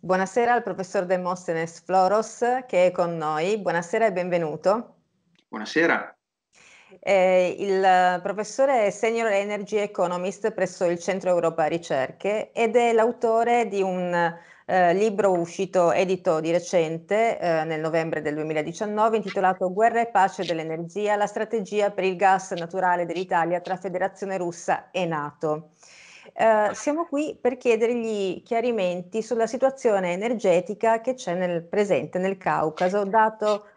Buonasera al professor Demosthenes Floros che è con noi. Buonasera e benvenuto. Buonasera. Il professore è Senior Energy Economist presso il Centro Europa Ricerche ed è l'autore di un libro uscito, edito di recente, nel novembre del 2019, intitolato Guerra e pace dell'energia, la strategia per il gas naturale dell'Italia tra Federazione Russa e NATO. Siamo qui per chiedergli chiarimenti sulla situazione energetica che c'è nel presente nel Caucaso, dato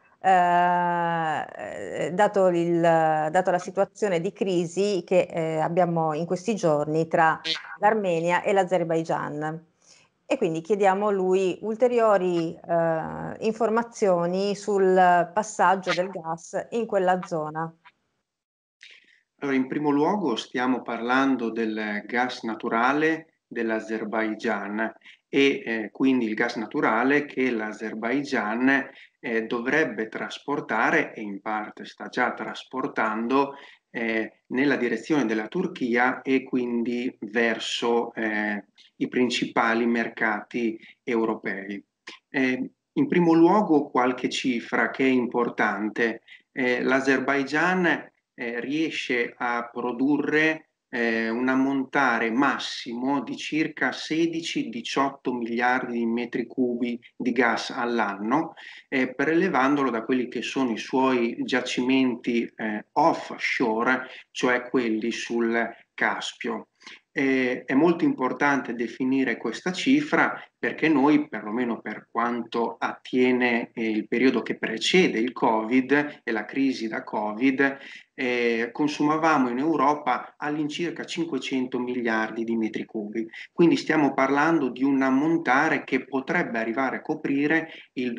la situazione di crisi che abbiamo in questi giorni tra l'Armenia e l'Azerbaigian. E quindi chiediamo a lui ulteriori informazioni sul passaggio del gas in quella zona. Allora, in primo luogo stiamo parlando del gas naturale dell'Azerbaigian quindi il gas naturale che l'Azerbaigian dovrebbe trasportare e in parte sta già trasportando nella direzione della Turchia e quindi verso i principali mercati europei. In primo luogo qualche cifra che è importante. L'Azerbaigian riesce a produrre un ammontare massimo di circa 16-18 miliardi di metri cubi di gas all'anno, prelevandolo da quelli che sono i suoi giacimenti offshore, cioè quelli sul Caspio. È molto importante definire questa cifra perché noi, perlomeno per quanto attiene il periodo che precede il Covid e la crisi da Covid, consumavamo in Europa all'incirca 500 miliardi di metri cubi. Quindi stiamo parlando di un ammontare che potrebbe arrivare a coprire il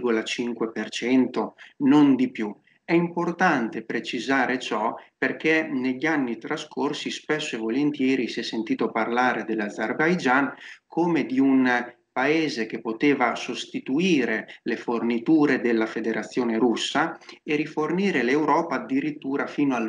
2,5%, non di più. È importante precisare ciò perché negli anni trascorsi spesso e volentieri si è sentito parlare dell'Azerbaigian come di un paese che poteva sostituire le forniture della Federazione Russa e rifornire l'Europa addirittura fino al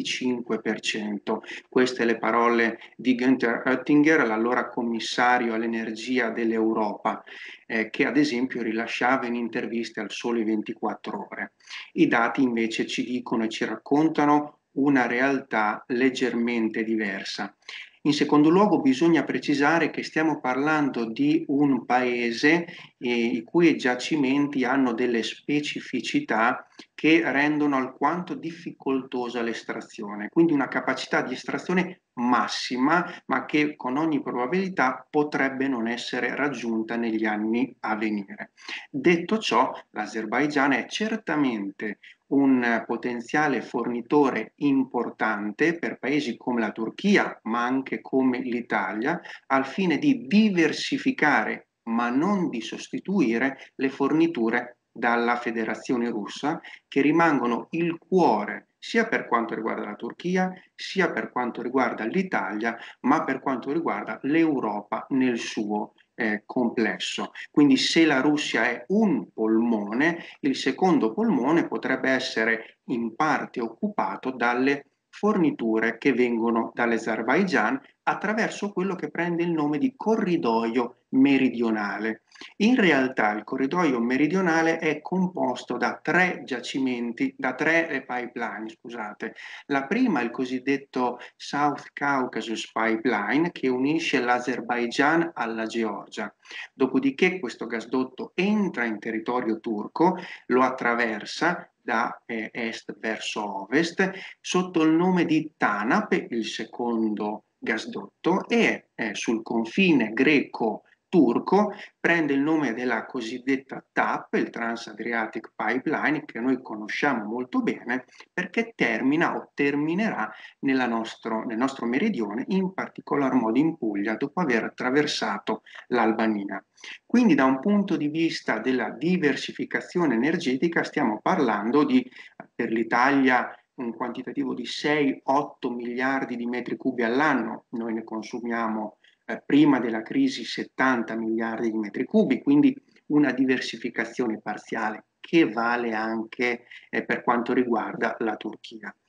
25%. Queste le parole di Günther Oettinger, l'allora commissario all'energia dell'Europa, che ad esempio rilasciava in interviste al Sole 24 Ore. I dati invece ci dicono e ci raccontano una realtà leggermente diversa. In secondo luogo bisogna precisare che stiamo parlando di un paese i cui giacimenti hanno delle specificità che rendono alquanto difficoltosa l'estrazione, quindi una capacità di estrazione massima, ma che con ogni probabilità potrebbe non essere raggiunta negli anni a venire. Detto ciò, l'Azerbaigian è certamente un potenziale fornitore importante per paesi come la Turchia, ma anche come l'Italia, al fine di diversificare, ma non di sostituire, le forniture dalla Federazione Russa, che rimangono il cuore sia per quanto riguarda la Turchia, sia per quanto riguarda l'Italia, ma per quanto riguarda l'Europa nel suo complesso. Quindi se la Russia è un polmone, il secondo polmone potrebbe essere in parte occupato dalle forniture che vengono dall'Azerbaigian attraverso quello che prende il nome di corridoio meridionale. In realtà il corridoio meridionale è composto da tre giacimenti, da tre pipeline, scusate. La prima è il cosiddetto South Caucasus Pipeline che unisce l'Azerbaigian alla Georgia. Dopodiché questo gasdotto entra in territorio turco, lo attraversa da est verso ovest sotto il nome di TANAP, il secondo gasdotto, e sul confine greco-turco prende il nome della cosiddetta TAP, il Trans-Adriatic Pipeline, che noi conosciamo molto bene perché termina o terminerà nel nostro meridione, in particolar modo in Puglia, dopo aver attraversato l'Albania. Quindi da un punto di vista della diversificazione energetica stiamo parlando di, per l'Italia, un quantitativo di 6-8 miliardi di metri cubi all'anno, noi ne consumiamo prima della crisi 70 miliardi di metri cubi, quindi una diversificazione parziale che vale anche per quanto riguarda la Turchia.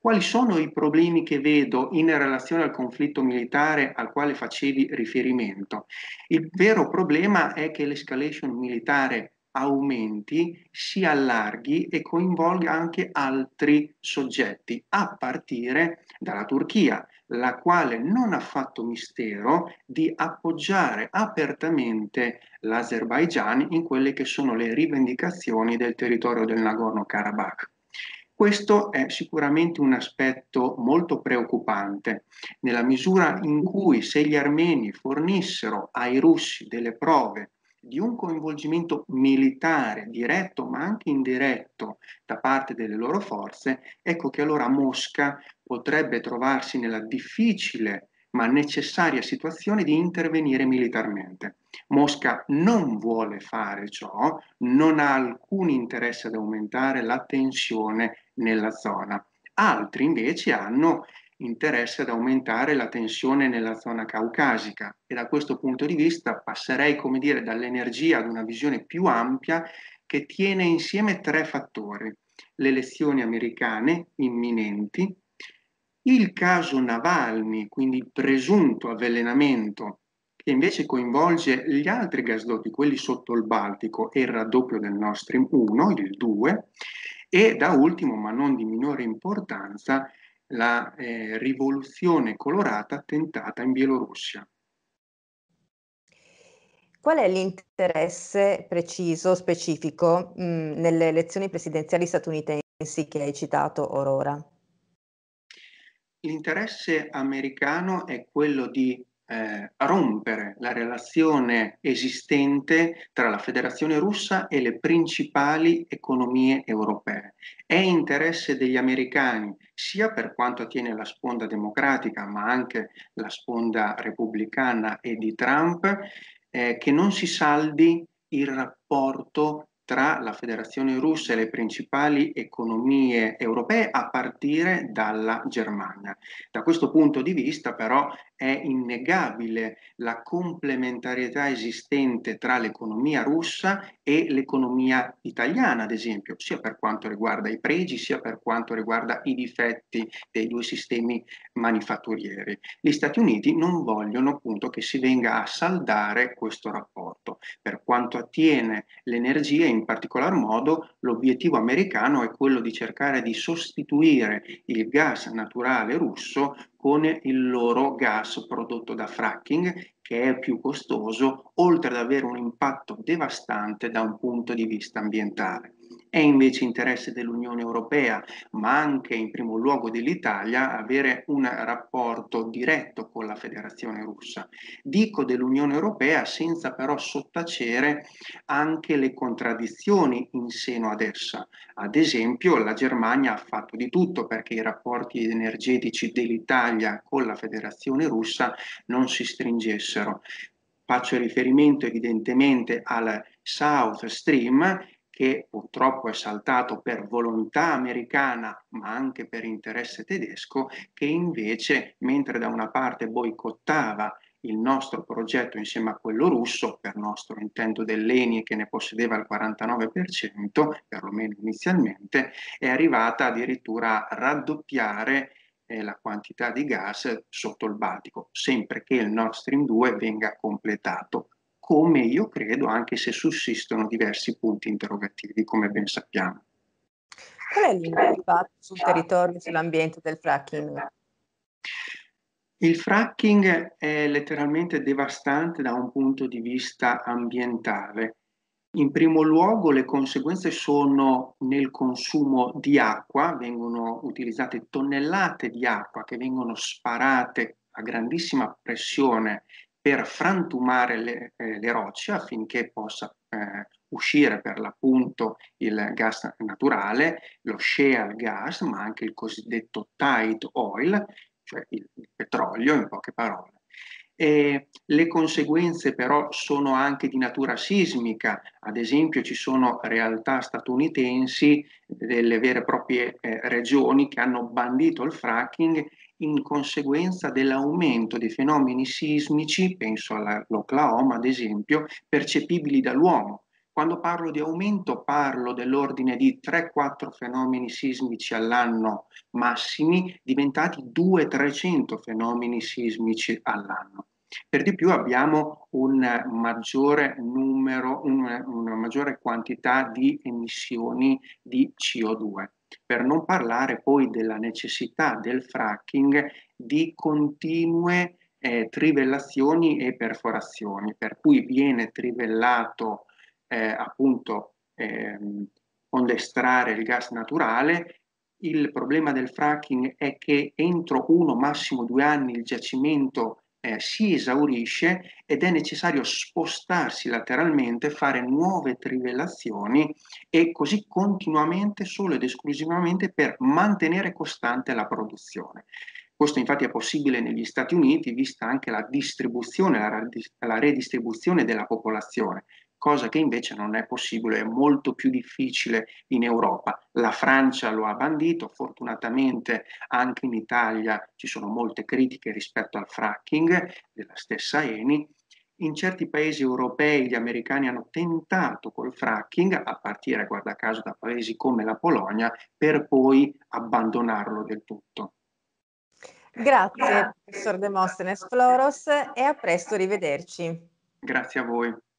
Quali sono i problemi che vedo in relazione al conflitto militare al quale facevi riferimento? Il vero problema è che l'escalation militare aumenti, si allarghi e coinvolga anche altri soggetti, a partire dalla Turchia, la quale non ha fatto mistero di appoggiare apertamente l'Azerbaigian in quelle che sono le rivendicazioni del territorio del Nagorno-Karabakh. Questo è sicuramente un aspetto molto preoccupante, nella misura in cui se gli armeni fornissero ai russi delle prove di un coinvolgimento militare diretto ma anche indiretto da parte delle loro forze, ecco che allora Mosca potrebbe trovarsi nella difficile ma necessaria situazione di intervenire militarmente. Mosca non vuole fare ciò, non ha alcun interesse ad aumentare la tensione nella zona. Altri invece hanno interesse ad aumentare la tensione nella zona caucasica e da questo punto di vista passerei, come dire, dall'energia ad una visione più ampia che tiene insieme tre fattori: le elezioni americane imminenti, il caso Navalny, quindi il presunto avvelenamento che invece coinvolge gli altri gasdotti, quelli sotto il Baltico e il raddoppio del Nord Stream 1, il 2, e da ultimo, ma non di minore importanza, la rivoluzione colorata tentata in Bielorussia. Qual è l'interesse preciso, specifico, nelle elezioni presidenziali statunitensi che hai citato or ora? L'interesse americano è quello di rompere la relazione esistente tra la Federazione russa e le principali economie europee. È interesse degli americani, sia per quanto attiene alla sponda democratica, ma anche la sponda repubblicana e di Trump, che non si saldi il rapporto tra la Federazione russa e le principali economie europee a partire dalla Germania. Da questo punto di vista però è innegabile la complementarietà esistente tra l'economia russa e l'economia italiana, ad esempio, sia per quanto riguarda i pregi, sia per quanto riguarda i difetti dei due sistemi manifatturieri. Gli Stati Uniti non vogliono appunto che si venga a saldare questo rapporto. Per quanto attiene l'energia, in particolar modo, l'obiettivo americano è quello di cercare di sostituire il gas naturale russo con il loro gas prodotto da fracking, che è più costoso, oltre ad avere un impatto devastante da un punto di vista ambientale. È invece interesse dell'Unione Europea, ma anche in primo luogo dell'Italia, avere un rapporto diretto con la Federazione russa. Dico dell'Unione Europea senza però sottacere anche le contraddizioni in seno ad essa. Ad esempio, la Germania ha fatto di tutto perché i rapporti energetici dell'Italia con la Federazione russa non si stringessero. Faccio riferimento evidentemente al South Stream, che purtroppo è saltato per volontà americana, ma anche per interesse tedesco, che invece, mentre da una parte boicottava il nostro progetto insieme a quello russo, per nostro intento dell'ENI che ne possedeva il 49%, perlomeno inizialmente, è arrivata addirittura a raddoppiare la quantità di gas sotto il Baltico, sempre che il Nord Stream 2 venga completato, come io credo, anche se sussistono diversi punti interrogativi, come ben sappiamo. Qual è l'impatto sul territorio e sull'ambiente del fracking? Il fracking è letteralmente devastante da un punto di vista ambientale. In primo luogo, le conseguenze sono nel consumo di acqua, vengono utilizzate tonnellate di acqua che vengono sparate a grandissima pressione per frantumare le rocce affinché possa uscire per l'appunto il gas naturale, lo shale gas, ma anche il cosiddetto tight oil, cioè il petrolio in poche parole. E le conseguenze però sono anche di natura sismica, ad esempio ci sono realtà statunitensi, delle vere e proprie regioni che hanno bandito il fracking in conseguenza dell'aumento dei fenomeni sismici, penso all'Oklahoma ad esempio, percepibili dall'uomo. Quando parlo di aumento parlo dell'ordine di 3-4 fenomeni sismici all'anno massimi, diventati 200-300 fenomeni sismici all'anno. Per di più abbiamo un maggiore numero, una maggiore quantità di emissioni di CO2, per non parlare poi della necessità del fracking di continue trivellazioni e perforazioni, per cui viene trivellato appunto onde estrarre il gas naturale. Il problema del fracking è che entro 1, massimo 2 anni il giacimento si esaurisce ed è necessario spostarsi lateralmente, fare nuove trivellazioni e così continuamente, solo ed esclusivamente per mantenere costante la produzione. Questo infatti è possibile negli Stati Uniti, vista anche la distribuzione, la redistribuzione della popolazione, cosa che invece non è possibile, è molto più difficile in Europa. La Francia lo ha bandito, fortunatamente anche in Italia ci sono molte critiche rispetto al fracking della stessa Eni. In certi paesi europei gli americani hanno tentato col fracking, a partire, guarda caso, da paesi come la Polonia, per poi abbandonarlo del tutto. Grazie, professor Demostene Floros, e a presto, arrivederci. Grazie a voi.